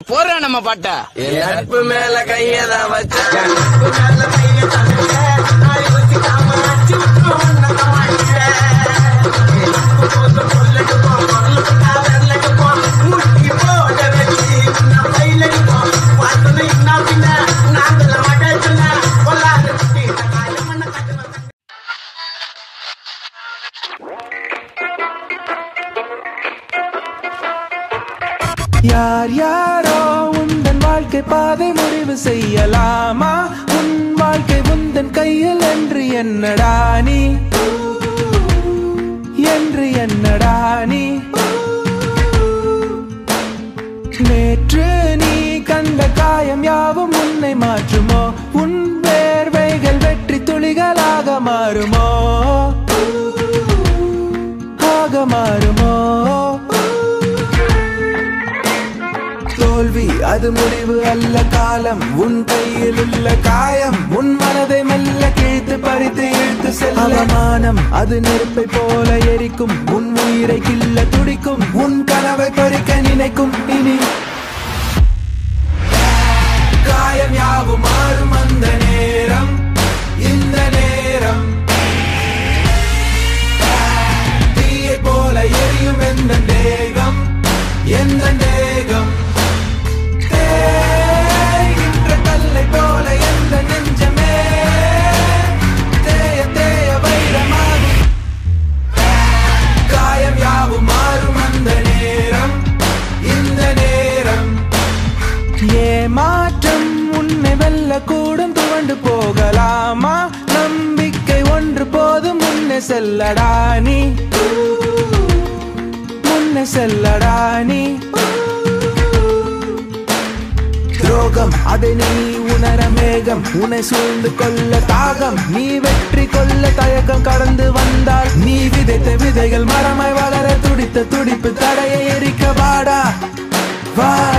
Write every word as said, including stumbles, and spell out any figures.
போற நம்ம பாட்ட நட்பு மேல கையதான் வச்ச யார் யாரோ உந்தன் வாழ்க்கை பாதை முடிவு செய்யலாமா உன் வாழ்க்கை உந்தன் கையில் என்று என்னடா நீ என்று என்னடா நீ நேற்று நீ கண்ட காயம் யாவும் உன்னை மாற்றுமோ உன் வேர்வைகள் வெற்றி துளிகளாக மாறுமோ ஆக மாறுமோ தோல்வி அது முடிவு அல்ல காலம் உன் கையில் உள்ள காயம் உன் மனதை மெல்ல கிழித்து பறித்து இழுத்து செல்ல அவமானம் அது நெருப்பை போல எரிக்கும் உன் உயிரை கிள்ள துடிக்கும் உன் கனவை பறிக்க நினைக்கும் இனி காயம் யாவும் மாறும் அந்த நேரம் இந்த நேரம் தீயை போல எரியும் எந்த தேகம் எந்த தேகம் தேய்கின்ற கல்லை போல எந்த நெஞ்சமே தேய தேய வைரமாகும் காயம் யாவும் மாறும் அந்த நேரம் இந்த நேரம் ஏமாற்றம் உன்னை வெல்ல கூடும் துவண்டு போகலாமா நம்பிக்கை ஒன்று போதும் முன்னே செல்லடா நீ முன்னே செல்லடா நீ துரோகம் அதை நீ உணர மேகம் உன்னை சூழ்ந்து கொள்ள தாகம் நீ வெற்றி கொள்ள தயக்கம் கடந்து வந்தால் நீ விதைத்த விதைகள் மரமாய் வளர துடித்த துடிப்பு தடையை எரிக்க வாடா வா